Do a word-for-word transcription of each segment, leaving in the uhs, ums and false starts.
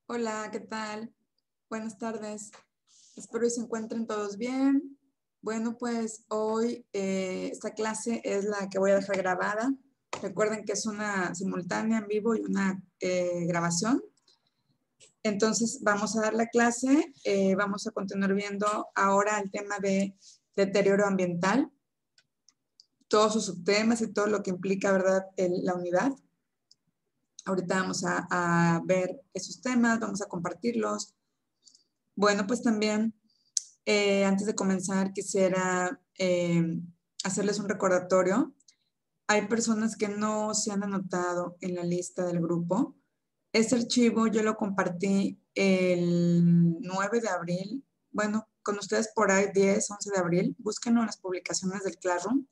Hola, ¿qué tal? Buenas tardes. Espero que se encuentren todos bien. Bueno, pues hoy eh, esta clase es la que voy a dejar grabada. Recuerden que es una simultánea en vivo y una eh, grabación. Entonces vamos a dar la clase. Eh, vamos a continuar viendo ahora el tema de deterioro ambiental, todos sus subtemas y todo lo que implica, ¿verdad?, el, la unidad. Ahorita vamos a, a ver esos temas, vamos a compartirlos. Bueno, pues también, eh, antes de comenzar, quisiera eh, hacerles un recordatorio. Hay personas que no se han anotado en la lista del grupo. Este archivo yo lo compartí el nueve de abril. Bueno, con ustedes por ahí diez, once de abril. Búsquenlo en las publicaciones del Classroom.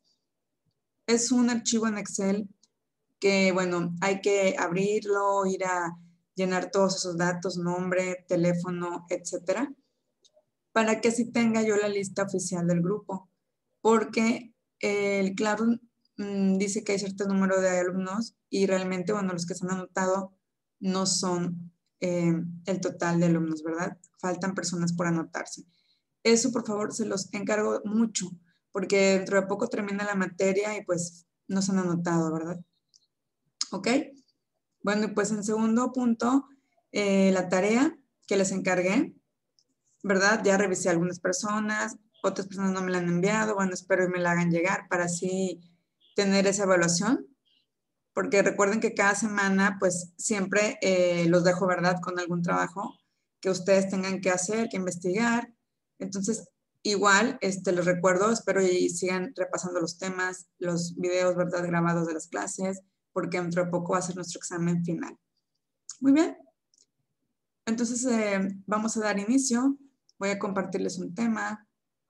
Es un archivo en Excel que, bueno, hay que abrirlo, ir a llenar todos esos datos, nombre, teléfono, etcétera, para que así tenga yo la lista oficial del grupo, porque el Classroom mmm, dice que hay cierto número de alumnos y realmente, bueno, los que se han anotado no son eh, el total de alumnos, ¿verdad? Faltan personas por anotarse. Eso, por favor, se los encargo mucho, porque dentro de poco termina la materia y pues no se han anotado, ¿verdad? ¿Ok? Bueno, pues en segundo punto, eh, la tarea que les encargué, ¿verdad? Ya revisé a algunas personas, otras personas no me la han enviado, bueno, espero que me la hagan llegar para así tener esa evaluación, porque recuerden que cada semana, pues siempre eh, los dejo, ¿verdad?, con algún trabajo que ustedes tengan que hacer, que investigar. Entonces, igual, este, les recuerdo, espero y sigan repasando los temas, los videos, ¿verdad?, grabados de las clases, porque dentro de poco va a ser nuestro examen final. Muy bien. Entonces, eh, vamos a dar inicio. Voy a compartirles un tema,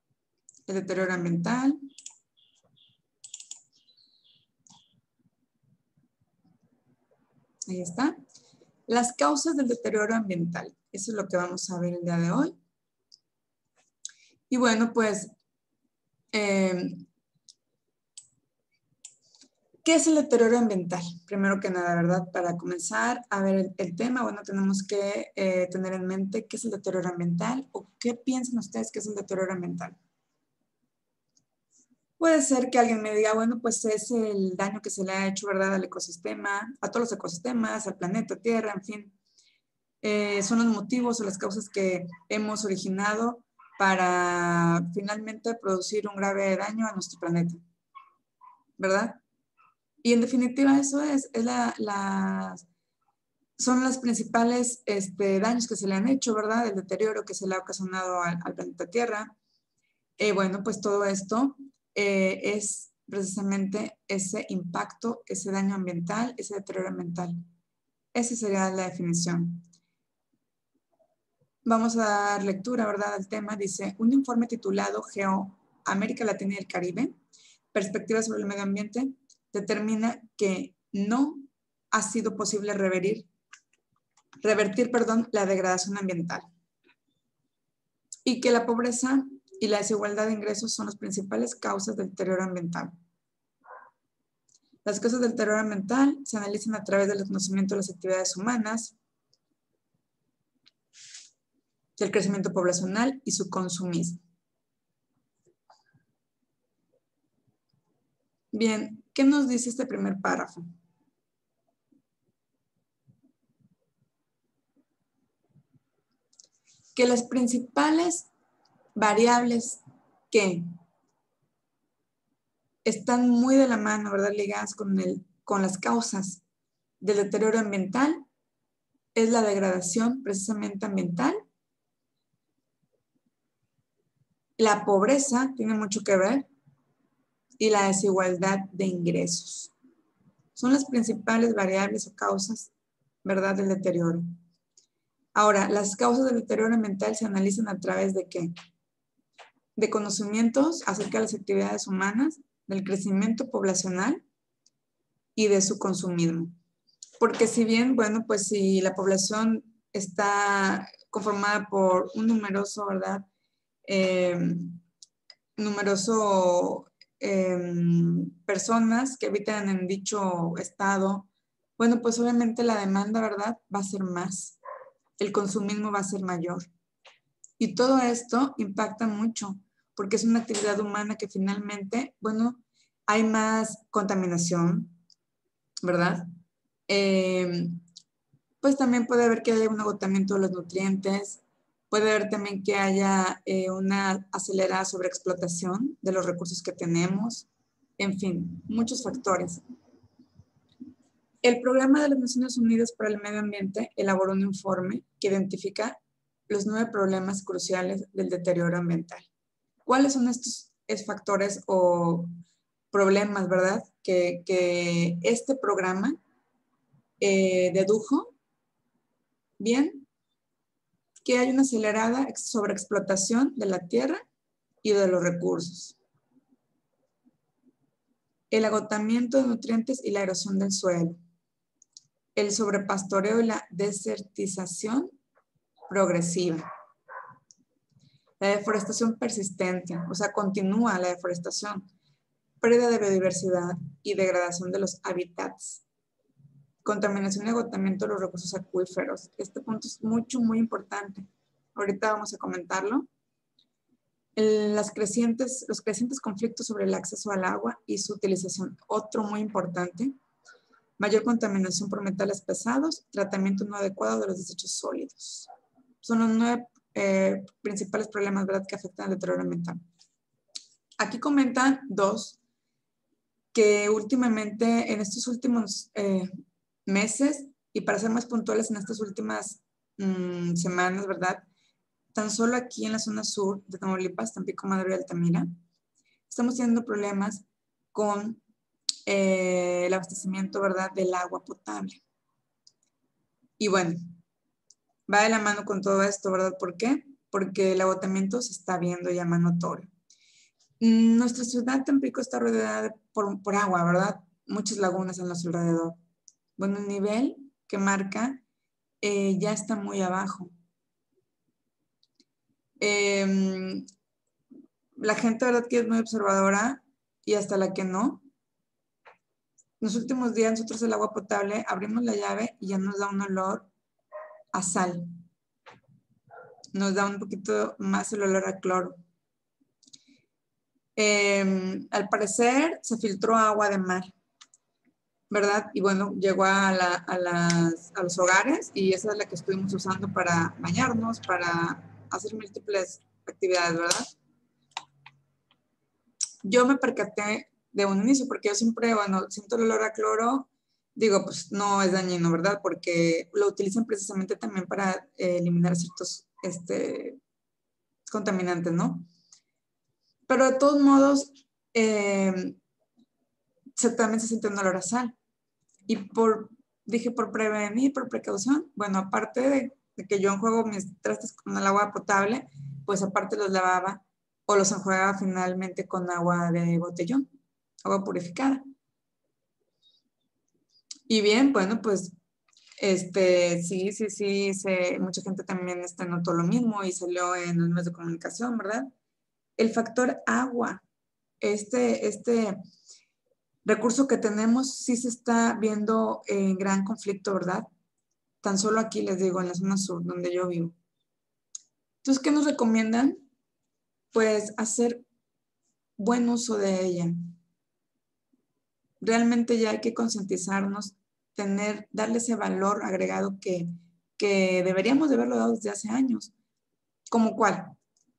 el deterioro ambiental. Ahí está. Las causas del deterioro ambiental. Eso es lo que vamos a ver el día de hoy. Y bueno, pues, eh, ¿qué es el deterioro ambiental? Primero que nada, ¿verdad? Para comenzar a ver el, el tema, bueno, tenemos que eh, tener en mente qué es el deterioro ambiental o qué piensan ustedes que es el deterioro ambiental. Puede ser que alguien me diga, bueno, pues es el daño que se le ha hecho, ¿verdad?, al ecosistema, a todos los ecosistemas, al planeta Tierra, en fin. Eh, son los motivos o las causas que hemos originado para finalmente producir un grave daño a nuestro planeta, ¿verdad? Y en definitiva eso es, es la, la, son los principales este, daños que se le han hecho, ¿verdad? El deterioro que se le ha ocasionado al, al planeta Tierra. Eh, bueno, pues todo esto eh, es precisamente ese impacto, ese daño ambiental, ese deterioro ambiental. Esa sería la definición. Vamos a dar lectura, ¿verdad?, al tema. Dice, un informe titulado Geo América Latina y el Caribe, perspectivas sobre el medio ambiente, determina que no ha sido posible revertir, revertir perdón, la degradación ambiental y que la pobreza y la desigualdad de ingresos son las principales causas del deterioro ambiental. Las causas del deterioro ambiental se analizan a través del conocimiento de las actividades humanas, del crecimiento poblacional y su consumismo. Bien, ¿qué nos dice este primer párrafo? Que las principales variables que están muy de la mano, ¿verdad?, ligadas con, el, con las causas del deterioro ambiental es la degradación precisamente ambiental. La pobreza tiene mucho que ver y la desigualdad de ingresos. Son las principales variables o causas, ¿verdad?, del deterioro. Ahora, las causas del deterioro ambiental se analizan a través de ¿qué? De conocimientos acerca de las actividades humanas, del crecimiento poblacional y de su consumismo. Porque si bien, bueno, pues si la población está conformada por un numeroso, ¿verdad?, eh, numeroso eh, personas que habitan en dicho estado, bueno, pues obviamente la demanda, ¿verdad?, va a ser más. el consumismo va a ser mayor. Y todo esto impacta mucho, porque es una actividad humana que finalmente, bueno, hay más contaminación, ¿verdad? Eh, pues también puede haber que haya un agotamiento de los nutrientes, puede haber también que haya eh, una acelerada sobreexplotación de los recursos que tenemos, en fin, muchos factores. El Programa de las Naciones Unidas para el Medio Ambiente elaboró un informe que identifica los nueve problemas cruciales del deterioro ambiental. ¿Cuáles son estos factores o problemas, verdad, que, que este programa eh, dedujo? Bien, que hay una acelerada sobreexplotación de la tierra y de los recursos, el agotamiento de nutrientes y la erosión del suelo, el sobrepastoreo y la desertización progresiva, la deforestación persistente, o sea, continúa la deforestación, pérdida de biodiversidad y degradación de los hábitats, contaminación y agotamiento de los recursos acuíferos. Este punto es mucho, muy importante. Ahorita vamos a comentarlo. Las crecientes, los crecientes conflictos sobre el acceso al agua y su utilización. Otro muy importante. Mayor contaminación por metales pesados, tratamiento no adecuado de los desechos sólidos. Son los nueve eh, principales problemas, ¿verdad?, que afectan al deterioro ambiental. Aquí comentan dos que últimamente, en estos últimos eh, meses, y para ser más puntuales, en estas últimas mmm, semanas, ¿verdad?, tan solo aquí en la zona sur de Tamaulipas, Tampico, Madero y Altamira, estamos teniendo problemas con eh, el abastecimiento, ¿verdad?, del agua potable. Y bueno, va de la mano con todo esto, ¿verdad? ¿Por qué? Porque el agotamiento se está viendo ya más notorio. Nuestra ciudad Tampico está rodeada por, por agua, ¿verdad? Muchas lagunas a nuestro alrededor. Bueno, el nivel que marca eh, ya está muy abajo. Eh, la gente, ¿verdad?, que es muy observadora y hasta la que no. En los últimos días nosotros el agua potable abrimos la llave y ya nos da un olor a sal. Nos da un poquito más el olor a cloro. Eh, al parecer se filtró agua de mar, ¿verdad? Y bueno, llegó a, la, a, las, a los hogares y esa es la que estuvimos usando para bañarnos, para hacer múltiples actividades, ¿verdad? Yo me percaté de un inicio porque yo siempre, bueno, siento el olor a cloro, digo, pues no es dañino, ¿verdad? Porque lo utilizan precisamente también para eh, eliminar ciertos este, contaminantes, ¿no? Pero de todos modos, eh, se, también se siente un olor a sal. Y por, dije, por prevenir, por precaución, bueno, aparte de, de que yo enjuago mis trastes con el agua potable, pues aparte los lavaba o los enjuagaba finalmente con agua de botellón, agua purificada. Y bien, bueno, pues, este, sí, sí, sí, se, mucha gente también este, notó lo mismo y salió en los medios de comunicación, ¿verdad? El factor agua, este, este recurso que tenemos sí se está viendo en gran conflicto, ¿verdad? Tan solo aquí les digo, en la zona sur, donde yo vivo. Entonces, ¿qué nos recomiendan? Pues hacer buen uso de ella. Realmente ya hay que concientizarnos, tener, darle ese valor agregado que, que deberíamos de haberlo dado desde hace años. ¿Cómo cuál?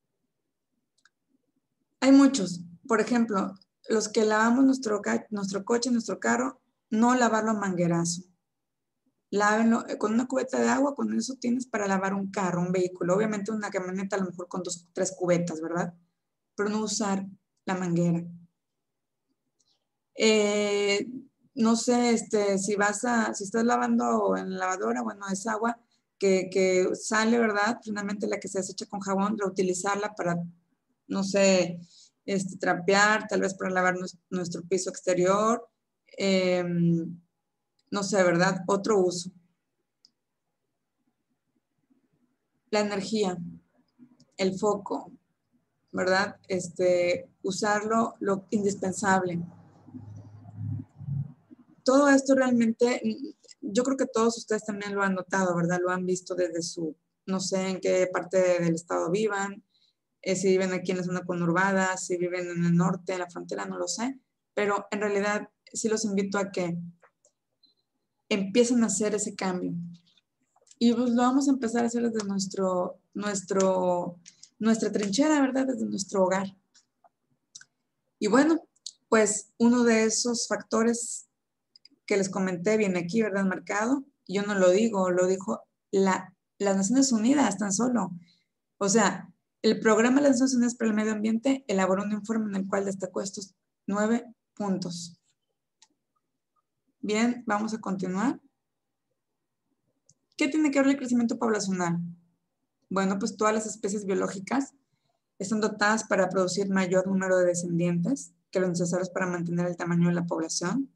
Hay muchos. Por ejemplo, los que lavamos nuestro, nuestro coche, nuestro carro, no lavarlo a manguerazo. Lávenlo con una cubeta de agua, con eso tienes para lavar un carro, un vehículo. Obviamente una camioneta a lo mejor con dos, tres cubetas, ¿verdad? Pero no usar la manguera. Eh, no sé, este, si vas a, si estás lavando en la lavadora, bueno, es agua que, que sale, ¿verdad? Finalmente la que se desecha con jabón, reutilizarla para, no sé, este, trapear, tal vez para lavar nuestro, nuestro piso exterior, eh, no sé, ¿verdad? Otro uso. La energía, el foco, ¿verdad? Este, usarlo lo indispensable. Todo esto realmente yo creo que todos ustedes también lo han notado, ¿verdad? Lo han visto desde su, no sé en qué parte del estado vivan, eh, si viven aquí en la zona conurbada, si viven en el norte, en la frontera, no lo sé, pero en realidad sí los invito a que empiecen a hacer ese cambio. Y pues lo vamos a empezar a hacer desde nuestro, nuestro, nuestra trinchera, ¿verdad? Desde nuestro hogar. Y bueno, pues uno de esos factores que les comenté viene aquí, ¿verdad? Marcado. Yo no lo digo, lo dijo la, las Naciones Unidas tan solo. O sea, el Programa de las Naciones Unidas para el Medio Ambiente elaboró un informe en el cual destacó estos nueve puntos. Bien, vamos a continuar. ¿Qué tiene que ver el crecimiento poblacional? Bueno, pues todas las especies biológicas están dotadas para producir mayor número de descendientes que los necesarios para mantener el tamaño de la población.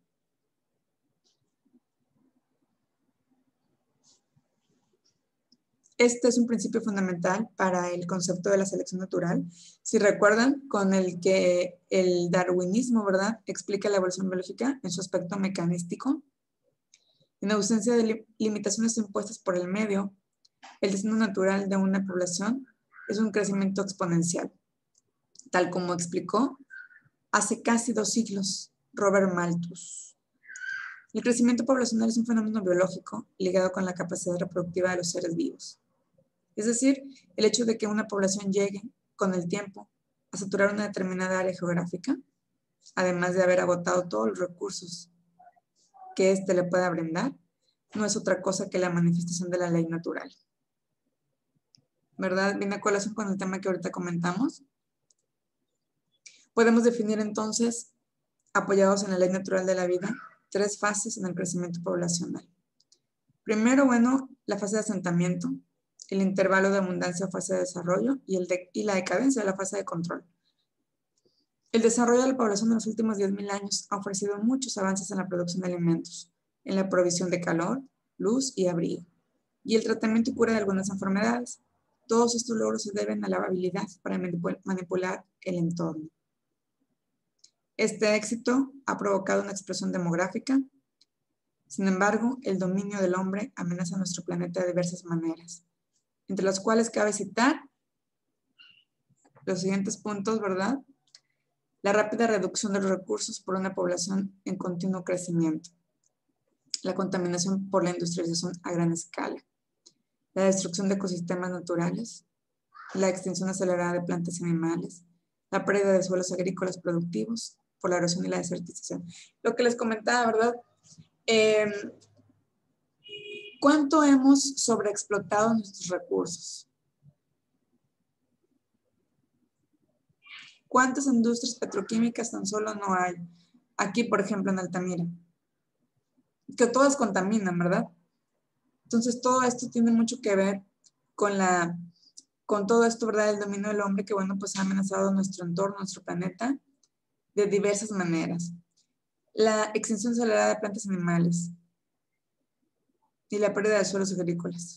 Este es un principio fundamental para el concepto de la selección natural. Si recuerdan, con el que el darwinismo, ¿verdad?, explica la evolución biológica en su aspecto mecanístico. En ausencia de li- limitaciones impuestas por el medio, el descenso natural de una población es un crecimiento exponencial, tal como explicó hace casi dos siglos Robert Malthus. El crecimiento poblacional es un fenómeno biológico ligado con la capacidad reproductiva de los seres vivos. Es decir, el hecho de que una población llegue, con el tiempo, a saturar una determinada área geográfica, además de haber agotado todos los recursos que éste le pueda brindar, no es otra cosa que la manifestación de la ley natural. ¿Verdad? Viene a colación con el tema que ahorita comentamos. Podemos definir entonces, apoyados en la ley natural de la vida, tres fases en el crecimiento poblacional. Primero, bueno, la fase de asentamiento, el intervalo de abundancia o fase de desarrollo y, el de, y la decadencia de la fase de control. El desarrollo de la población en los últimos diez mil años ha ofrecido muchos avances en la producción de alimentos, en la provisión de calor, luz y abrigo, y el tratamiento y cura de algunas enfermedades. Todos estos logros se deben a la habilidad para manipular el entorno. Este éxito ha provocado una explosión demográfica. Sin embargo, el dominio del hombre amenaza a nuestro planeta de diversas maneras, entre las cuales cabe citar los siguientes puntos, ¿verdad? La rápida reducción de los recursos por una población en continuo crecimiento, la contaminación por la industrialización a gran escala, la destrucción de ecosistemas naturales, la extinción acelerada de plantas y animales, la pérdida de suelos agrícolas productivos por la erosión y la desertización. Lo que les comentaba, ¿verdad? Eh, ¿Cuánto hemos sobreexplotado nuestros recursos? ¿Cuántas industrias petroquímicas tan solo no hay? Aquí, por ejemplo, en Altamira. Que todas contaminan, ¿verdad? Entonces, todo esto tiene mucho que ver con, la, con todo esto, ¿verdad? El dominio del hombre que, bueno, pues ha amenazado nuestro entorno, nuestro planeta, de diversas maneras. La extinción acelerada de plantas y animales y la pérdida de suelos agrícolas.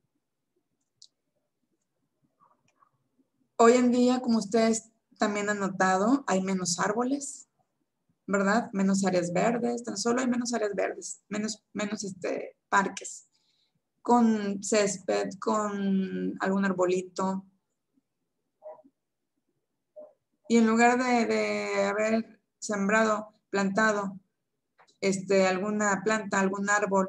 Hoy en día, como ustedes también han notado, hay menos árboles, ¿verdad? Menos áreas verdes, tan solo hay menos áreas verdes, menos, menos este, parques, con césped, con algún arbolito. Y en lugar de, de haber sembrado, plantado este, alguna planta, algún árbol,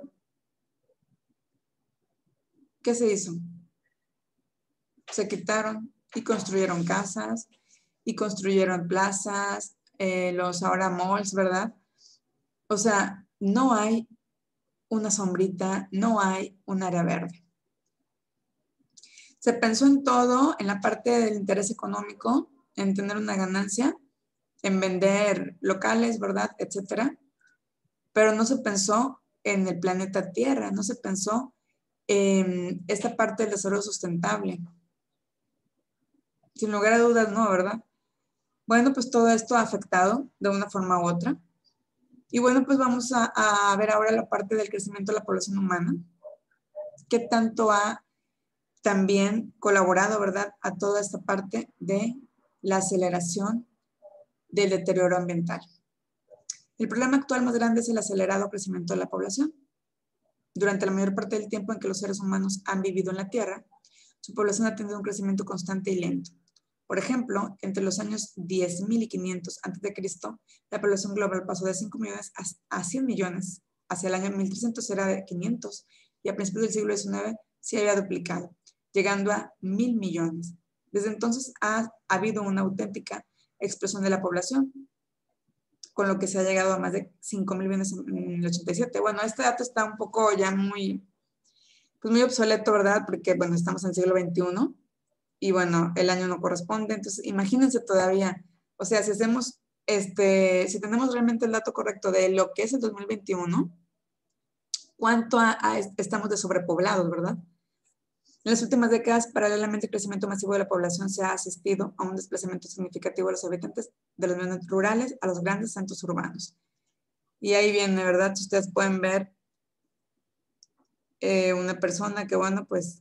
¿qué se hizo? Se quitaron y construyeron casas y construyeron plazas, eh, los ahora malls, ¿verdad? O sea, no hay una sombrita, no hay un área verde. Se pensó en todo, en la parte del interés económico, en tener una ganancia, en vender locales, ¿verdad? Etcétera. Pero no se pensó en el planeta Tierra, no se pensó en esta parte del desarrollo sustentable. Sin lugar a dudas, no, ¿verdad? Bueno, pues todo esto ha afectado de una forma u otra. Y bueno, pues vamos a, a ver ahora la parte del crecimiento de la población humana. ¿Qué tanto ha también colaborado, ¿verdad?, a toda esta parte de la aceleración del deterioro ambiental? El problema actual más grande es el acelerado crecimiento de la población. Durante la mayor parte del tiempo en que los seres humanos han vivido en la Tierra, su población ha tenido un crecimiento constante y lento. Por ejemplo, entre los años diez mil y quinientos antes de Cristo, la población global pasó de cinco millones a cien millones. Hacia el año mil trescientos era de quinientos y a principios del siglo diecinueve se había duplicado, llegando a mil millones. Desde entonces ha, ha habido una auténtica explosión de la población, con lo que se ha llegado a más de cinco mil millones en el ochenta y siete. Bueno, este dato está un poco ya muy, pues muy obsoleto, ¿verdad? Porque, bueno, estamos en el siglo veintiuno y, bueno, el año no corresponde. Entonces, imagínense todavía, o sea, si hacemos, este, si tenemos realmente el dato correcto de lo que es el dos mil veintiuno, ¿cuánto a, a, estamos de sobrepoblados, verdad? En las últimas décadas, paralelamente al crecimiento masivo de la población, se ha asistido a un desplazamiento significativo de los habitantes de los medios rurales a los grandes centros urbanos. Y ahí viene, ¿verdad? Ustedes pueden ver eh, una persona que, bueno, pues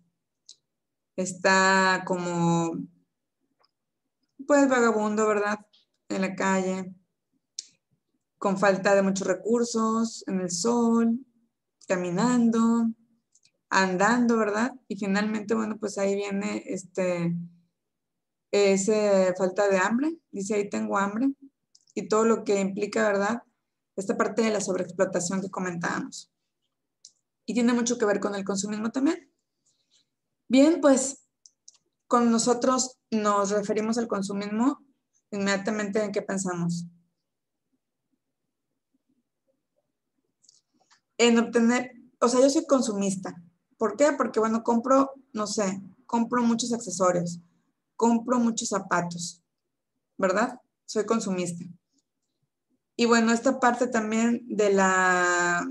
está como, pues, vagabundo, ¿verdad? En la calle, con falta de muchos recursos, en el sol, caminando, andando, ¿verdad? Y finalmente, bueno, pues ahí viene este, esa falta de hambre, dice ahí tengo hambre, y todo lo que implica, ¿verdad? Esta parte de la sobreexplotación que comentábamos. Y tiene mucho que ver con el consumismo también. Bien, pues con nosotros nos referimos al consumismo, inmediatamente ¿en qué pensamos? En obtener, o sea, yo soy consumista. ¿Por qué? Porque, bueno, compro, no sé, compro muchos accesorios, compro muchos zapatos, ¿verdad? Soy consumista. Y bueno, esta parte también de la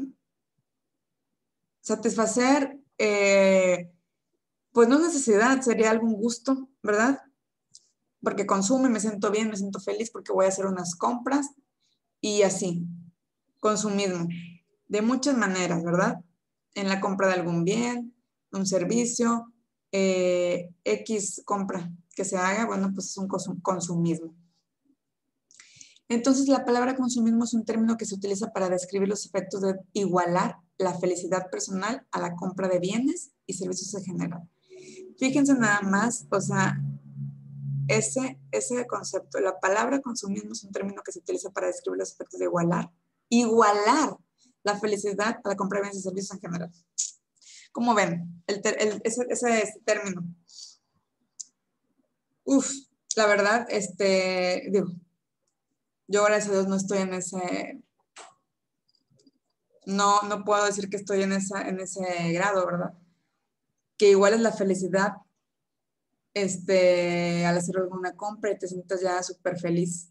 satisfacer, eh, pues no necesidad, sería algún gusto, ¿verdad? Porque consumo y me siento bien, me siento feliz porque voy a hacer unas compras y así, consumismo, de muchas maneras, ¿verdad? En la compra de algún bien, un servicio, eh, X compra que se haga, bueno, pues es un consumismo. Entonces, la palabra consumismo es un término que se utiliza para describir los efectos de igualar la felicidad personal a la compra de bienes y servicios en general. Fíjense nada más, o sea, ese, ese concepto, la palabra consumismo es un término que se utiliza para describir los efectos de igualar, igualar la felicidad a la compra de bienes y servicios en general. ¿Cómo ven el, el, ese, ese, ese término? Uf, la verdad, este, digo, yo gracias a Dios no estoy en ese, no, no puedo decir que estoy en, esa, en ese grado, ¿verdad? Que igual es la felicidad este, al hacer alguna compra y te sientas ya súper feliz.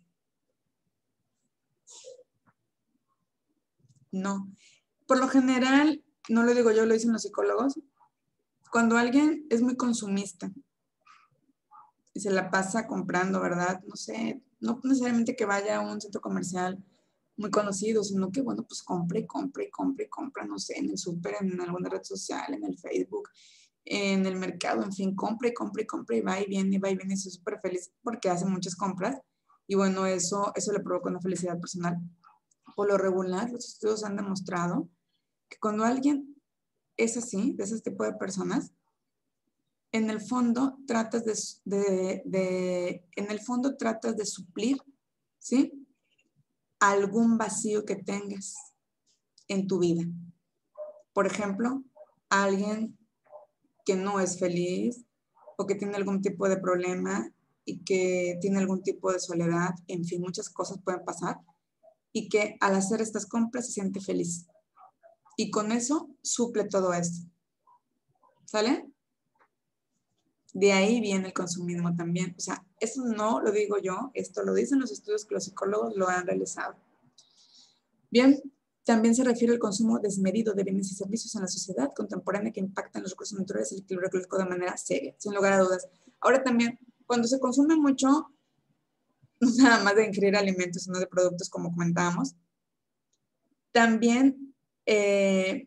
No. Por lo general, no lo digo yo, lo dicen los psicólogos, cuando alguien es muy consumista y se la pasa comprando, ¿verdad? No sé, no necesariamente que vaya a un centro comercial muy conocido, sino que, bueno, pues compre, compre, compre, compra, no sé, en el súper, en alguna red social, en el Facebook, en el mercado, en fin, compre, compre, compre, y va y viene, y va y viene, y estoy súper feliz porque hace muchas compras, y bueno, eso, eso le provoca una felicidad personal. Por lo regular, los estudios han demostrado que cuando alguien es así, de ese tipo de personas, en el fondo tratas de, de, de, en el fondo tratas de suplir, ¿sí? Algún vacío que tengas en tu vida. Por ejemplo, alguien que no es feliz o que tiene algún tipo de problema y que tiene algún tipo de soledad, en fin, muchas cosas pueden pasar y que al hacer estas compras se siente feliz. Y con eso suple todo esto. ¿Sale? De ahí viene el consumismo también. O sea, eso no lo digo yo, esto lo dicen los estudios que los psicólogos lo han realizado. Bien, también se refiere al consumo desmedido de bienes y servicios en la sociedad contemporánea que impactan los recursos naturales y el equilibrio ecológico de manera seria, sin lugar a dudas. Ahora también, cuando se consume mucho, no nada más de ingerir alimentos, sino de productos, como comentábamos, también, eh,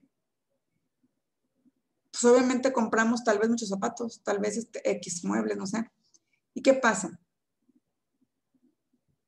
pues obviamente compramos tal vez muchos zapatos, tal vez este, X muebles, no sé. ¿Y qué pasa?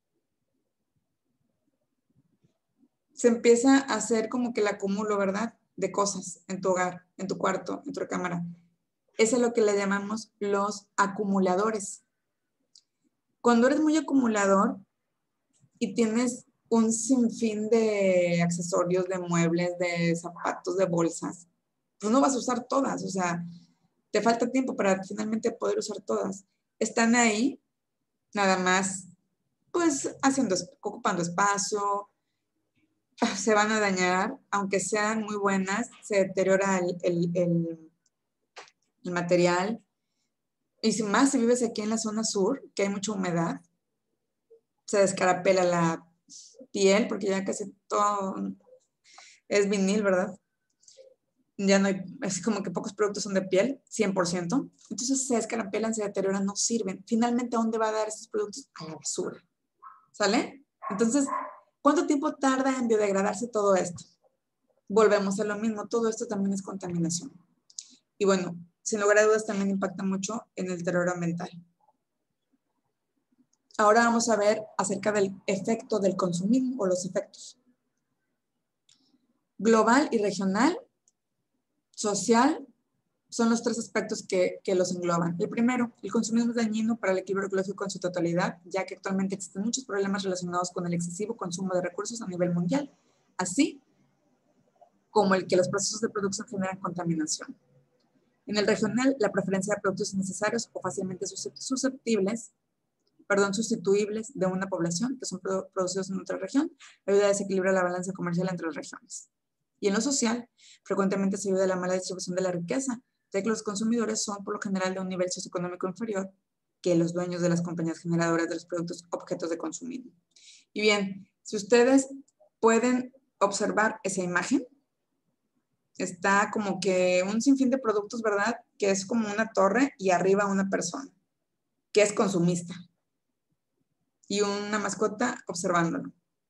Se empieza a hacer como que el acumulo, ¿verdad? de cosas en tu hogar, en tu cuarto, en tu recámara. Eso es lo que le llamamos los acumuladores. Cuando eres muy acumulador y tienes un sinfín de accesorios, de muebles, de zapatos, de bolsas, pues no vas a usar todas, o sea, te falta tiempo para finalmente poder usar todas. Están ahí, nada más, pues haciendo, ocupando espacio, se van a dañar, aunque sean muy buenas, se deteriora el, el, el, el material. Y si más si vives aquí en la zona sur, que hay mucha humedad, se descarapela la piel, porque ya casi todo es vinil, ¿verdad? Ya no hay, es como que pocos productos son de piel, cien por ciento. Entonces se descarapelan, se deterioran, no sirven. Finalmente, ¿a dónde va a dar esos productos? A la basura. ¿Sale? Entonces, ¿cuánto tiempo tarda en biodegradarse todo esto? Volvemos a lo mismo, todo esto también es contaminación. Y bueno, sin lugar a dudas también impacta mucho en el deterioro ambiental. Ahora vamos a ver acerca del efecto del consumismo o los efectos. Global y regional, social, son los tres aspectos que, que los engloban. El primero, el consumismo es dañino para el equilibrio ecológico en su totalidad, ya que actualmente existen muchos problemas relacionados con el excesivo consumo de recursos a nivel mundial, así como el que los procesos de producción generan contaminación. En el regional, la preferencia de productos innecesarios o fácilmente susceptibles, perdón, sustituibles de una población que son producidos en otra región, ayuda a desequilibrar la balanza comercial entre las regiones. Y en lo social, frecuentemente se ayuda a la mala distribución de la riqueza, ya que los consumidores son por lo general de un nivel socioeconómico inferior que los dueños de las compañías generadoras de los productos objetos de consumismo. Y bien, si ustedes pueden observar esa imagen, está como que un sinfín de productos, ¿verdad? Que es como una torre y arriba una persona, que es consumista. Y una mascota observándolo.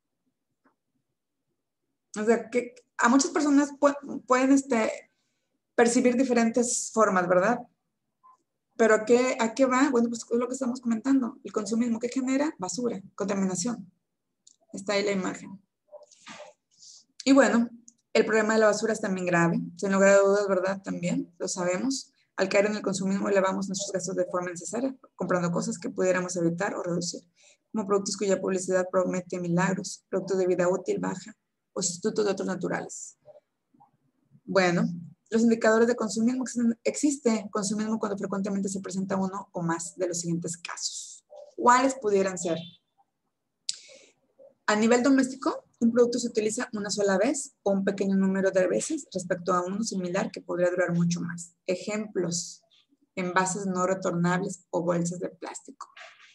O sea, que a muchas personas pu- pueden este, percibir diferentes formas, ¿verdad? Pero ¿a qué, ¿a qué va? Bueno, pues es lo que estamos comentando. El consumismo que genera basura, contaminación. Está ahí la imagen. Y bueno, el problema de la basura es también grave. Sin lugar a dudas, ¿verdad? También lo sabemos. Al caer en el consumismo elevamos nuestros gastos de forma innecesaria, comprando cosas que pudiéramos evitar o reducir, como productos cuya publicidad promete milagros, productos de vida útil baja o sustitutos de otros naturales. Bueno, los indicadores de consumismo existe consumismo cuando frecuentemente se presenta uno o más de los siguientes casos. ¿Cuáles pudieran ser? A nivel doméstico, un producto se utiliza una sola vez o un pequeño número de veces respecto a uno similar que podría durar mucho más. Ejemplos, envases no retornables o bolsas de plástico.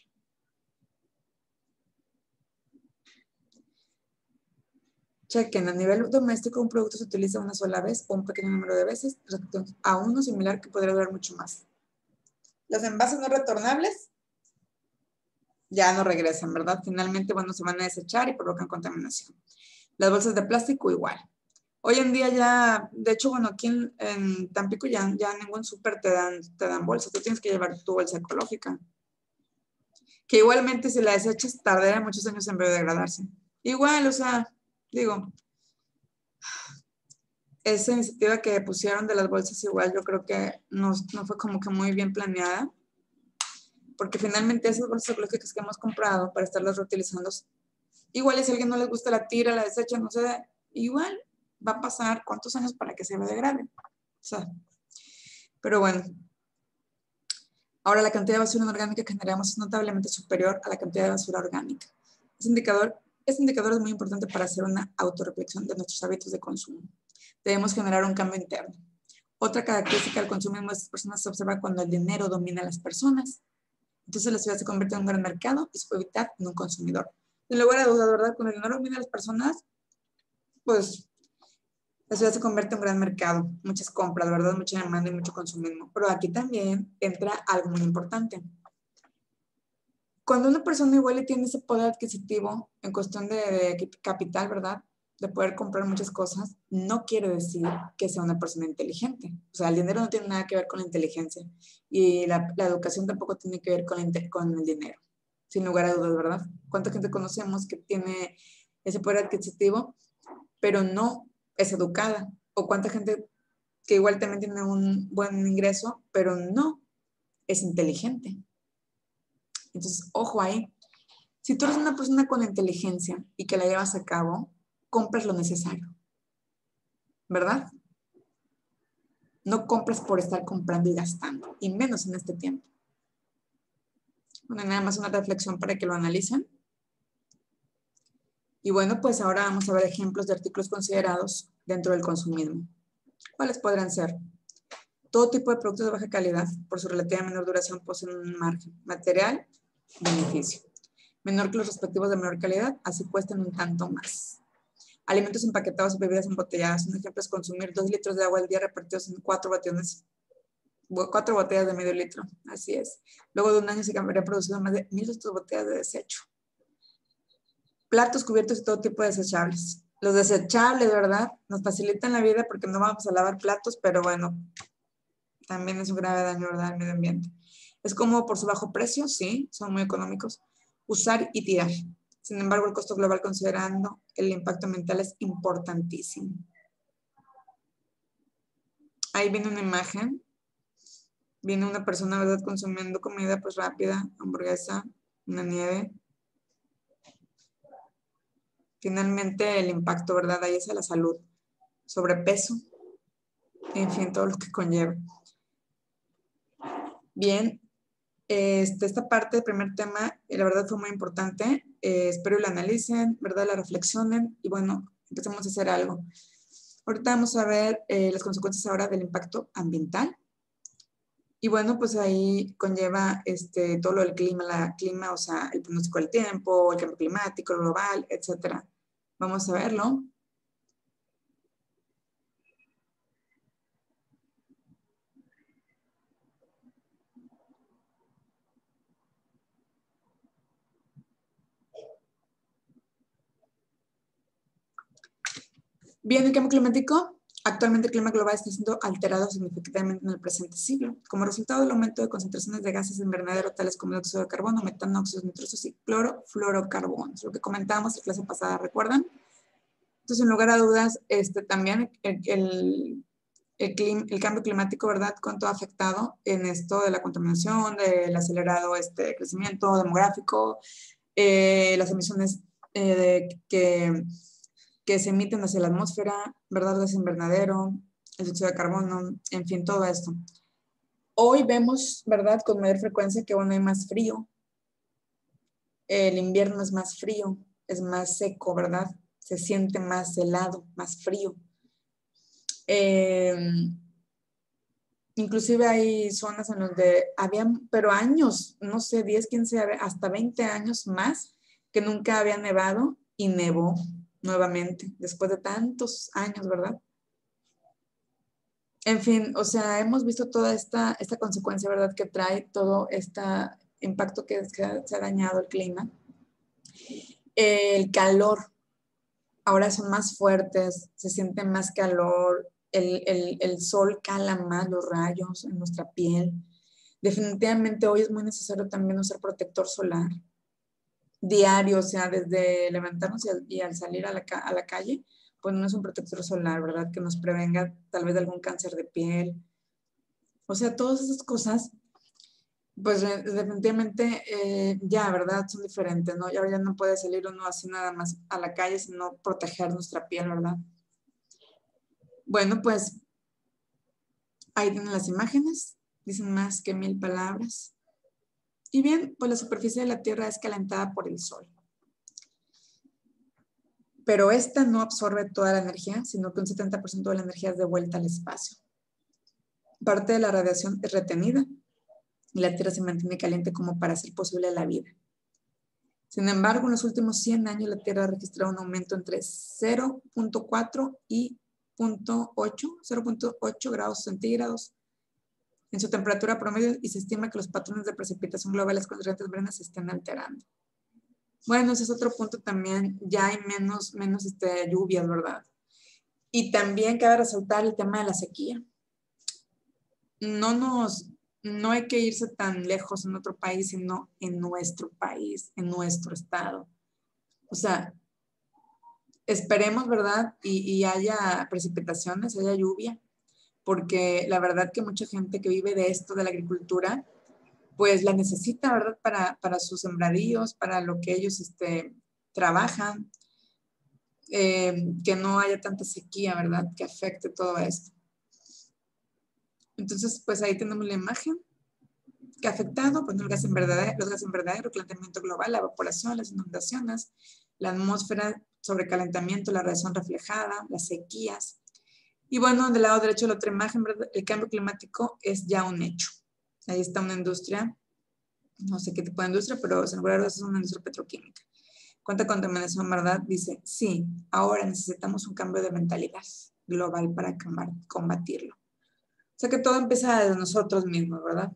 Chequen, a nivel doméstico, un producto se utiliza una sola vez o un pequeño número de veces respecto a uno similar que podría durar mucho más. Los envases no retornables ya no regresan, ¿verdad? Finalmente, bueno, se van a desechar y provocan contaminación. Las bolsas de plástico igual. Hoy en día ya, de hecho, bueno, aquí en, en Tampico ya, ya ningún súper te dan, te dan bolsas. Tú tienes que llevar tu bolsa ecológica. Que igualmente si la desechas tardará muchos años en biodegradarse. Igual, o sea, digo, esa iniciativa que pusieron de las bolsas igual yo creo que no, no fue como que muy bien planeada. Porque finalmente esas bolsas ecológicas que hemos comprado para estarlas reutilizando, igual y si a alguien no les gusta la tira, la desecha, no sé, igual va a pasar cuántos años para que se biodegrade. O sea, pero bueno. Ahora la cantidad de basura inorgánica que generamos es notablemente superior a la cantidad de basura orgánica. Este indicador, este indicador es muy importante para hacer una autorreflexión de nuestros hábitos de consumo. Debemos generar un cambio interno. Otra característica del consumismo de estas personas se observa cuando el dinero domina a las personas. Entonces la ciudad se convierte en un gran mercado y su hábitat en un consumidor. Sin lugar a dudas, ¿verdad? Cuando el dinero domina a las personas, pues la ciudad se convierte en un gran mercado. Muchas compras, ¿verdad? Mucha demanda y mucho consumismo. Pero aquí también entra algo muy importante. Cuando una persona igual tiene ese poder adquisitivo en cuestión de, de capital, ¿verdad? De poder comprar muchas cosas, no quiere decir que sea una persona inteligente. O sea, el dinero no tiene nada que ver con la inteligencia y la, la educación tampoco tiene que ver con, la, con el dinero, sin lugar a dudas, ¿verdad? ¿Cuánta gente conocemos que tiene ese poder adquisitivo, pero no es educada? O cuánta gente que igual también tiene un buen ingreso, pero no es inteligente. Entonces, ojo ahí. Si tú eres una persona con inteligencia y que la llevas a cabo, compras lo necesario, ¿verdad? No compras por estar comprando y gastando, y menos en este tiempo. Bueno, nada más una reflexión para que lo analicen. Y bueno, pues ahora vamos a ver ejemplos de artículos considerados dentro del consumismo. ¿Cuáles podrán ser? Todo tipo de productos de baja calidad, por su relativa menor duración, poseen un margen material, beneficio menor que los respectivos de menor calidad, así cuestan un tanto más. Alimentos empaquetados y bebidas embotelladas. Un ejemplo es consumir dos litros de agua al día repartidos en cuatro bateones, cuatro botellas de medio litro. Así es. Luego de un año se habrían producido más de mil botellas de desecho. Platos, cubiertos y todo tipo de desechables. Los desechables, ¿verdad? Nos facilitan la vida porque no vamos a lavar platos, pero bueno, también es un grave daño, ¿verdad?, al medio ambiente. Es como por su bajo precio, sí, son muy económicos. Usar y tirar. Sin embargo, el costo global considerando el impacto ambiental es importantísimo. Ahí viene una imagen. Viene una persona, ¿verdad?, consumiendo comida pues rápida, hamburguesa, una nieve. Finalmente el impacto, ¿verdad?, ahí es a la salud. Sobrepeso. En fin, todo lo que conlleva. Bien. Este, esta parte del primer tema, eh, la verdad fue muy importante. Eh, espero la analicen, ¿verdad?, la reflexionen y bueno, empecemos a hacer algo. Ahorita vamos a ver eh, las consecuencias ahora del impacto ambiental. Y bueno, pues ahí conlleva este, todo lo del clima, la clima, o sea, el pronóstico del tiempo, el cambio climático, global, etcétera. Vamos a verlo. Bien, el cambio climático. Actualmente el clima global está siendo alterado significativamente en el presente siglo, como resultado del aumento de concentraciones de gases de invernadero tales como dióxido de carbono, metano, óxidos nitrosos y clorofluorocarbonos, lo que comentábamos en la clase pasada, ¿recuerdan? Entonces, en lugar a dudas, este, también el, el, el, clima, el cambio climático, ¿verdad?, cuánto ha afectado en esto de la contaminación, del acelerado este, crecimiento demográfico, eh, las emisiones eh, de, que que se emiten hacia la atmósfera, ¿verdad?, gas invernadero, el dióxido de carbono, en fin, todo esto. Hoy vemos, ¿verdad?, con mayor frecuencia que, bueno, hay más frío. El invierno es más frío, es más seco, ¿verdad? Se siente más helado, más frío. Eh, inclusive hay zonas en donde habían, pero años, no sé, diez, quince, hasta veinte años más, que nunca había nevado y nevó nuevamente, después de tantos años, ¿verdad? En fin, o sea, hemos visto toda esta, esta consecuencia, ¿verdad?, que trae todo este impacto que se ha, se ha dañado el clima. El calor, ahora son más fuertes, se siente más calor, el, el, el sol cala más los rayos en nuestra piel. Definitivamente hoy es muy necesario también usar protector solar diario, o sea, desde levantarnos y al, y al salir a la, a la calle, ponernos un protector solar, ¿verdad?, que nos prevenga tal vez de algún cáncer de piel. O sea, todas esas cosas, pues definitivamente eh, ya, ¿verdad?, son diferentes, ¿no? Ya, ya no puede salir uno así nada más a la calle, sino proteger nuestra piel, ¿verdad? Bueno, pues ahí tienen las imágenes, dicen más que mil palabras. Y bien, pues la superficie de la Tierra es calentada por el Sol. Pero esta no absorbe toda la energía, sino que un setenta por ciento de la energía es devuelta al espacio. Parte de la radiación es retenida y la Tierra se mantiene caliente como para hacer posible la vida. Sin embargo, en los últimos cien años la Tierra ha registrado un aumento entre cero punto cuatro y cero punto ocho grados centígrados en su temperatura promedio y se estima que los patrones de precipitación globales con corrientes marinas se estén alterando. Bueno, ese es otro punto también, ya hay menos, menos este, lluvias, ¿verdad? Y también cabe resaltar el tema de la sequía. No nos, no hay que irse tan lejos en otro país, sino en nuestro país, en nuestro estado. O sea, esperemos, ¿verdad? Y, y haya precipitaciones, haya lluvia, porque la verdad que mucha gente que vive de esto, de la agricultura, pues la necesita, ¿verdad? Para, para sus sembradíos, para lo que ellos este, trabajan, eh, que no haya tanta sequía, ¿verdad? Que afecte todo esto. Entonces, pues ahí tenemos la imagen que ha afectado, pues, el gas invernadero, los gases invernaderos, el calentamiento global, la evaporación, las inundaciones, la atmósfera, sobrecalentamiento, la radiación reflejada, las sequías. Y bueno, del lado derecho de la otra imagen, ¿verdad? El cambio climático es ya un hecho. Ahí está una industria, no sé qué tipo de industria, pero sin lugar a dudas es una industria petroquímica. ¿Cuánta contaminación, verdad? Dice, sí, ahora necesitamos un cambio de mentalidad global para combatirlo. O sea que todo empieza desde nosotros mismos, ¿verdad?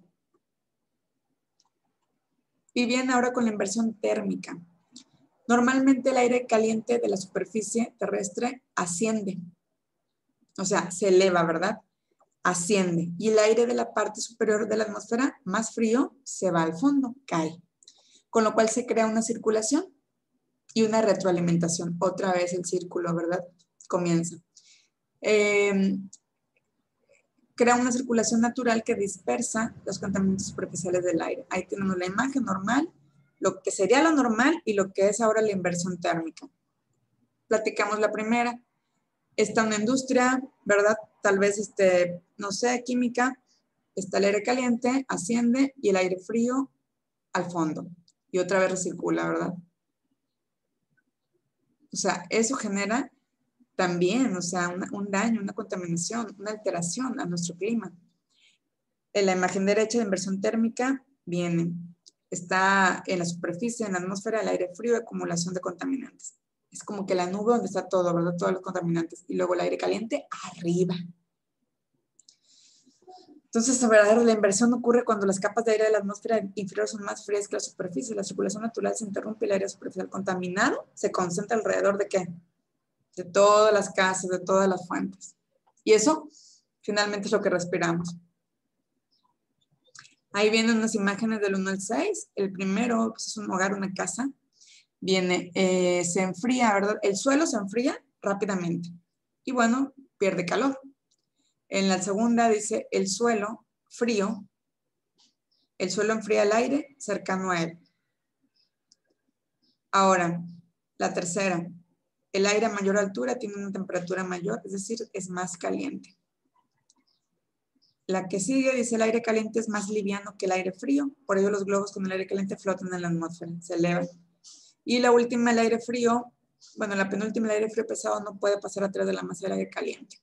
Y bien, ahora con la inversión térmica. Normalmente el aire caliente de la superficie terrestre asciende. O sea, se eleva, ¿verdad? Asciende. Y el aire de la parte superior de la atmósfera, más frío, se va al fondo, cae. Con lo cual se crea una circulación y una retroalimentación. Otra vez el círculo, ¿verdad? Comienza. Eh, crea una circulación natural que dispersa los contaminantes superficiales del aire. Ahí tenemos la imagen normal, lo que sería lo normal y lo que es ahora la inversión térmica. Platicamos la primera. Está una industria, ¿verdad? Tal vez, este, no sé, química. Está el aire caliente, asciende y el aire frío al fondo. Y otra vez recircula, ¿verdad? O sea, eso genera también, o sea, una, un daño, una contaminación, una alteración a nuestro clima. En la imagen derecha de inversión térmica viene, está en la superficie, en la atmósfera, el aire frío, acumulación de contaminantes. Es como que la nube donde está todo, ¿verdad? Todos los contaminantes. Y luego el aire caliente arriba. Entonces, la verdad, la inversión ocurre cuando las capas de aire de la atmósfera inferior son más frías que la superficie. La circulación natural se interrumpe y el aire superficial contaminado se concentra alrededor de ¿qué? De todas las casas, de todas las fuentes. Y eso finalmente es lo que respiramos. Ahí vienen unas imágenes del uno al seis. El primero pues, es un hogar, una casa. Viene, eh, se enfría, ¿verdad? El suelo se enfría rápidamente. Y bueno, pierde calor. En la segunda dice el suelo frío. El suelo enfría el aire cercano a él. Ahora, la tercera. El aire a mayor altura tiene una temperatura mayor, es decir, es más caliente. La que sigue dice el aire caliente es más liviano que el aire frío, por ello los globos con el aire caliente flotan en la atmósfera, se elevan. Y la última, el aire frío, bueno, la penúltima, el aire frío pesado no puede pasar a través de la masa del aire caliente.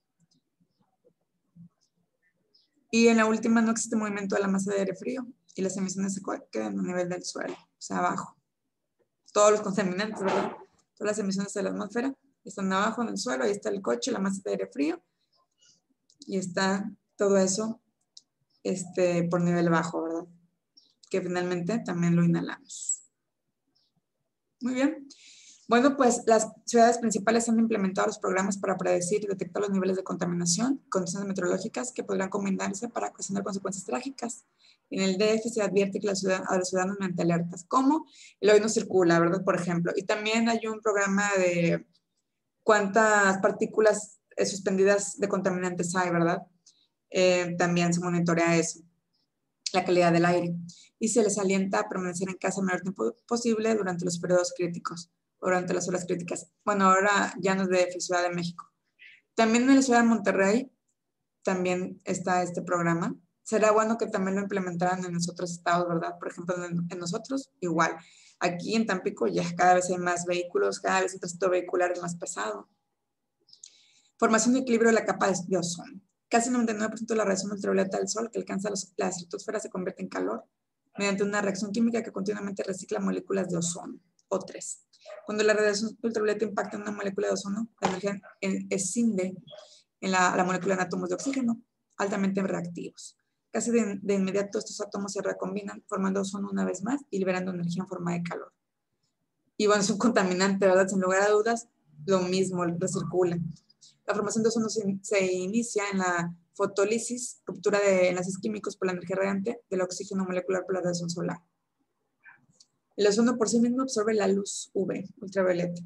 Y en la última no existe movimiento de la masa de aire frío y las emisiones se quedan a nivel del suelo, o sea, abajo. Todos los contaminantes, ¿verdad? Todas las emisiones de la atmósfera están abajo en el suelo, ahí está el coche, la masa de aire frío y está todo eso este, por nivel bajo, ¿verdad? Que finalmente también lo inhalamos. Muy bien. Bueno, pues las ciudades principales han implementado los programas para predecir y detectar los niveles de contaminación, condiciones meteorológicas que podrán combinarse para ocasionar consecuencias trágicas. En el D F se advierte que la ciudad, a los ciudadanos mediante alertas, como el hoy no circula, ¿verdad? Por ejemplo. Y también hay un programa de cuántas partículas suspendidas de contaminantes hay, ¿verdad? Eh, también se monitorea eso, la calidad del aire. Y se les alienta a permanecer en casa el mayor tiempo posible durante los periodos críticos, durante las horas críticas. Bueno, ahora ya no es de Ciudad de México. También en la ciudad de Monterrey también está este programa. Será bueno que también lo implementaran en los otros estados, ¿verdad? Por ejemplo, en, en nosotros, igual. Aquí en Tampico ya cada vez hay más vehículos, cada vez el transporte vehicular es más pesado. Formación y equilibrio de la capa de ozono. Casi el noventa y nueve por ciento de la radiación ultravioleta del sol que alcanza los, la estratosfera se convierte en calor mediante una reacción química que continuamente recicla moléculas de ozono, O tres. Cuando la radiación ultravioleta impacta en una molécula de ozono, la energía escinde en la, la molécula de átomos de oxígeno, altamente reactivos. Casi de, de inmediato estos átomos se recombinan, formando ozono una vez más y liberando energía en forma de calor. Y bueno, es un contaminante, ¿verdad? Sin lugar a dudas, lo mismo, recircula. La formación de ozono se, se inicia en la fotólisis, ruptura de enlaces químicos por la energía radiante del oxígeno molecular por la radiación solar. El ozono por sí mismo absorbe la luz U V, ultravioleta.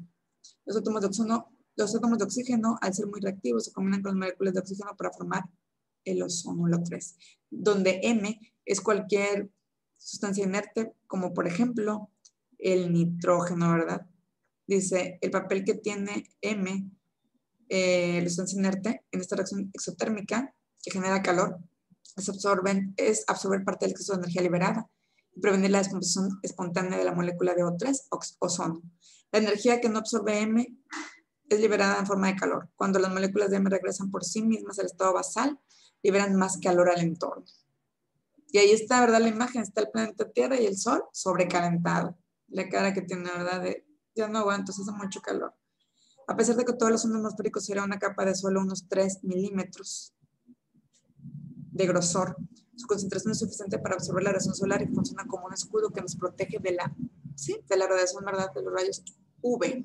Los átomos de ozono, los átomos de oxígeno, al ser muy reactivos, se combinan con las moléculas de oxígeno para formar el ozono, lo tres, donde M es cualquier sustancia inerte, como por ejemplo el nitrógeno, ¿verdad? Dice, el papel que tiene M, eh, la sustancia inerte, en esta reacción exotérmica que genera calor, es, absorben, es absorber parte del exceso de energía liberada y prevenir la descomposición espontánea de la molécula de O tres, ozono. La energía que no absorbe M es liberada en forma de calor. Cuando las moléculas de M regresan por sí mismas al estado basal, liberan más calor al entorno. Y ahí está, ¿verdad? La imagen, está el planeta Tierra y el Sol sobrecalentado. La cara que tiene, ¿verdad? De, ya no aguanto, se hace mucho calor. A pesar de que todo el ozono atmosférico será una capa de solo unos tres milímetros de grosor, su concentración es suficiente para absorber la radiación solar y funciona como un escudo que nos protege de la, ¿sí? de la radiación, ¿verdad? De los rayos U V.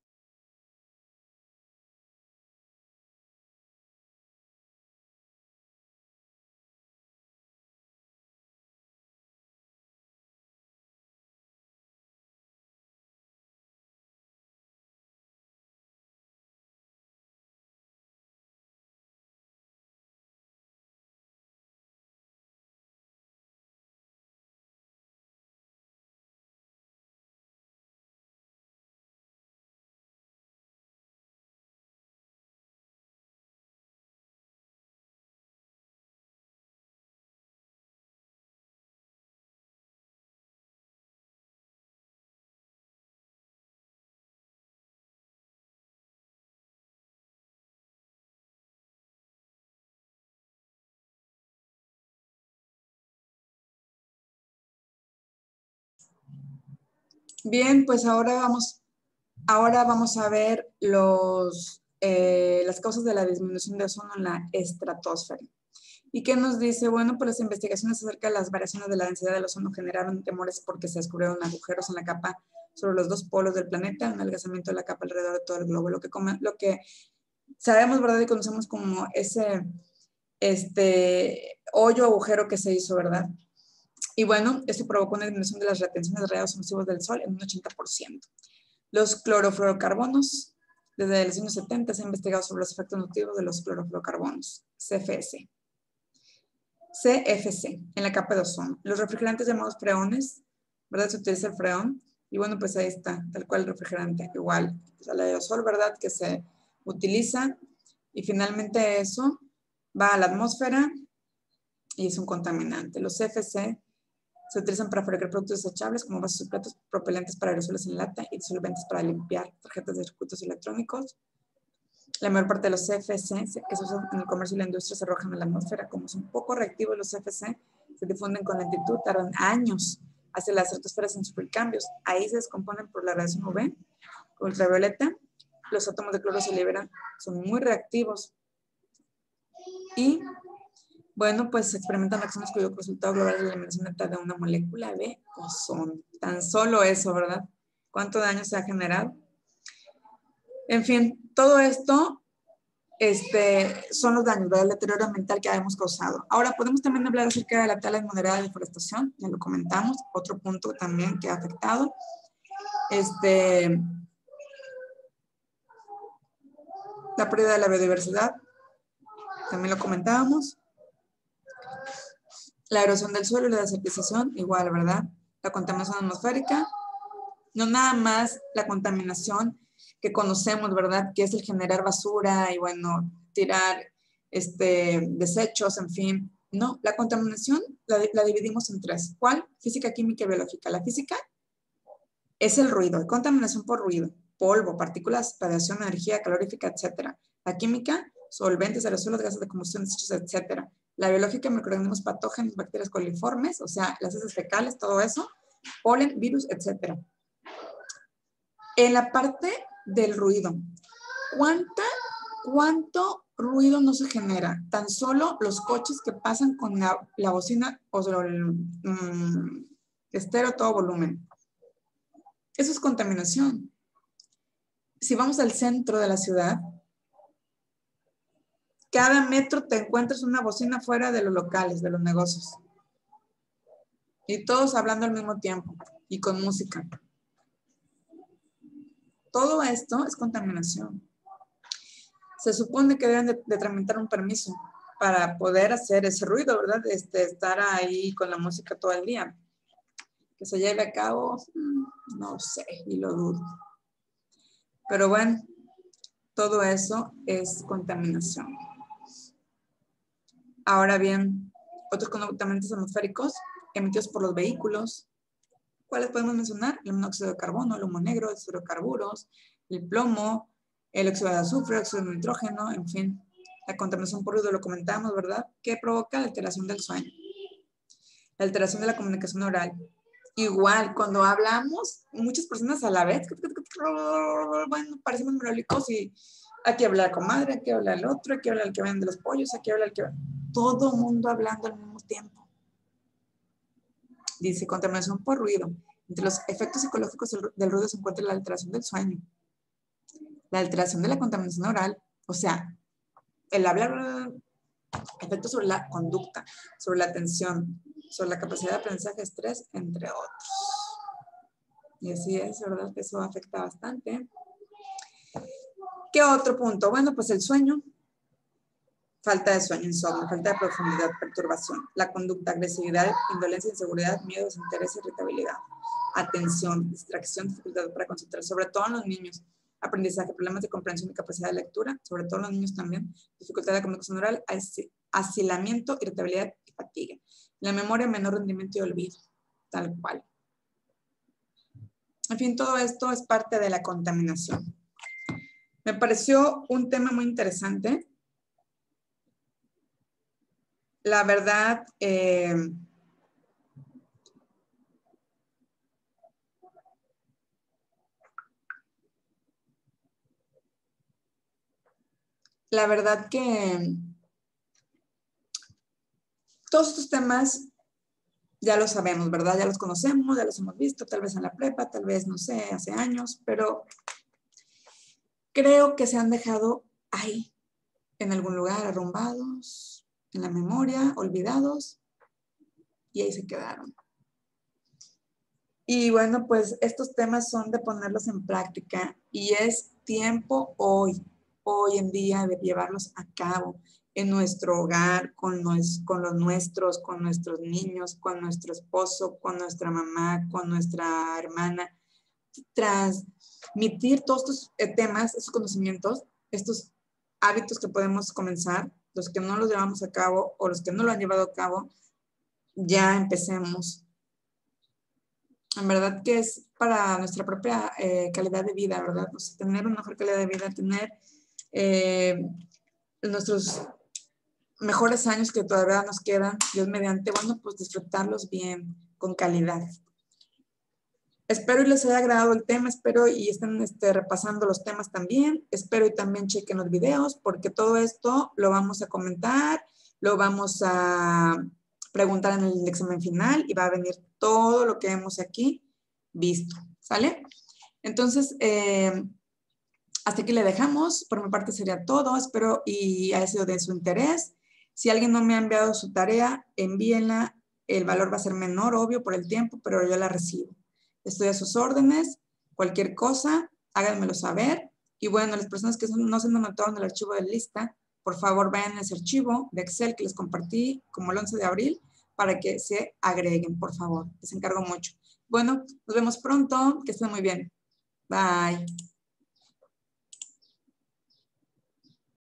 Bien, pues ahora vamos, ahora vamos a ver los, eh, las causas de la disminución de ozono en la estratosfera. ¿Y qué nos dice? Bueno, pues las investigaciones acerca de las variaciones de la densidad del ozono generaron temores porque se descubrieron agujeros en la capa sobre los dos polos del planeta, un adelgazamiento de la capa alrededor de todo el globo, lo que, lo que sabemos, ¿verdad? Y conocemos como ese este, hoyo, agujero que se hizo, ¿verdad? Y bueno, esto provocó una disminución de las retenciones de rayos emisivos del Sol en un ochenta por ciento. Los clorofluorocarbonos, desde los años setenta se ha investigado sobre los efectos nutritivos de los clorofluorocarbonos, C F C. C F C, en la capa de ozono. Los refrigerantes llamados freones, ¿verdad? Se utiliza el freón. Y bueno, pues ahí está, tal cual el refrigerante, igual. Pues el aerosol, ¿verdad? Que se utiliza. Y finalmente eso va a la atmósfera y es un contaminante. Los C F C se utilizan para fabricar productos desechables como vasos y platos, propelentes para aerosoles en lata y disolventes para limpiar tarjetas de circuitos electrónicos. La mayor parte de los C F C que se usan en el comercio y la industria se arrojan a la atmósfera. Como son poco reactivos, los C F C se difunden con lentitud, tardan años hacia la estratosfera sin sufrir cambios. Ahí se descomponen por la radiación U V, ultravioleta. Los átomos de cloro se liberan, son muy reactivos. Y bueno, pues se experimentan reacciones cuyo resultado global es la eliminación neta de una molécula de ozono. Tan solo eso, ¿verdad? ¿Cuánto daño se ha generado? En fin, todo esto este, son los daños, ¿verdad? El deterioro ambiental que hemos causado. Ahora, podemos también hablar acerca de la tala moderada de deforestación, ya lo comentamos, otro punto también que ha afectado. Este, la pérdida de la biodiversidad, también lo comentábamos. La erosión del suelo y la desertización, igual, ¿verdad? La contaminación atmosférica, no nada más la contaminación que conocemos, ¿verdad? Que es el generar basura y, bueno, tirar este, desechos, en fin. No, la contaminación la, la dividimos en tres. ¿Cuál? Física, química y biológica. La física es el ruido, contaminación por ruido, polvo, partículas, radiación, energía calorífica, etcétera. La química, solventes, aerosolos, gases de combustión, desechos, etcétera. La biológica, microorganismos patógenos, bacterias coliformes, o sea, las heces fecales, todo eso, polen, virus, etcétera. En la parte del ruido, ¿cuánta, ¿cuánto ruido no se genera? Tan solo los coches que pasan con la, la bocina o el um, estéreo a todo volumen. Eso es contaminación. Si vamos al centro de la ciudad, cada metro te encuentras una bocina fuera de los locales, de los negocios. Y todos hablando al mismo tiempo y con música. todo esto es contaminación. Se supone que deben de, de tramitar un permiso para poder hacer ese ruido, ¿verdad? Este, estar ahí con la música todo el día. Que se lleve a cabo, no sé, y lo dudo. Pero bueno, todo eso es contaminación. Ahora bien, otros contaminantes atmosféricos emitidos por los vehículos. ¿Cuáles podemos mencionar? El monóxido de carbono, el humo negro, los hidrocarburos, el plomo, el óxido de azufre, el óxido de nitrógeno, en fin. La contaminación por ruido lo comentamos, ¿verdad? Que provoca la alteración del sueño. La alteración de la comunicación oral. Igual, cuando hablamos, muchas personas a la vez, bueno, parecemos merólicos y aquí habla la comadre, aquí habla el otro, aquí habla el que vende los pollos, aquí habla el que... Todo el mundo hablando al mismo tiempo. Dice, contaminación por ruido. Entre los efectos psicológicos del ruido se encuentra la alteración del sueño, la alteración de la contaminación oral, o sea, el hablar, efectos sobre la conducta, sobre la atención, sobre la capacidad de aprendizaje, estrés, entre otros. Y así es, ¿verdad? Eso afecta bastante. ¿Qué otro punto? Bueno, pues el sueño. Falta de sueño, insomnio, falta de profundidad, perturbación. La conducta, agresividad, indolencia, inseguridad, miedo, desinterés, irritabilidad. Atención, distracción, dificultad para concentrar, sobre todo en los niños. Aprendizaje, problemas de comprensión y capacidad de lectura, sobre todo en los niños también. Dificultad de comunicación oral, asilamiento, irritabilidad y fatiga. La memoria, menor rendimiento y olvido, tal cual. En fin, todo esto es parte de la contaminación. Me pareció un tema muy interesante. La verdad, eh, la verdad que todos estos temas ya los sabemos, ¿verdad? Ya los conocemos, ya los hemos visto, tal vez en la prepa, tal vez, no sé, hace años, pero creo que se han dejado ahí, en algún lugar, arrumbados, en la memoria, olvidados, y ahí se quedaron. Y bueno, pues estos temas son de ponerlos en práctica y es tiempo hoy, hoy en día de llevarlos a cabo en nuestro hogar, con, nos, con los nuestros, con nuestros niños, con nuestro esposo, con nuestra mamá, con nuestra hermana. Transmitir todos estos temas, estos conocimientos, estos hábitos que podemos comenzar, los que no los llevamos a cabo o los que no lo han llevado a cabo, ya empecemos. En verdad que es para nuestra propia eh, calidad de vida, ¿verdad? O sea, tener una mejor calidad de vida, tener eh, nuestros mejores años que todavía nos quedan, Dios mediante, bueno, pues disfrutarlos bien, con calidad. Espero y les haya agradado el tema, espero y estén este, repasando los temas también, espero y también chequen los videos, porque todo esto lo vamos a comentar, lo vamos a preguntar en el examen final y va a venir todo lo que hemos aquí visto, ¿sale? Entonces, eh, hasta aquí le dejamos, por mi parte sería todo, espero y haya sido de su interés. Si alguien no me ha enviado su tarea, envíenla, el valor va a ser menor, obvio, por el tiempo, pero yo la recibo. Estoy a sus órdenes, cualquier cosa, háganmelo saber. Y bueno, las personas que no se han anotado en el archivo de lista, por favor vayan a ese archivo de Excel que les compartí como el once de abril para que se agreguen, por favor. Les encargo mucho. Bueno, nos vemos pronto, que estén muy bien. Bye.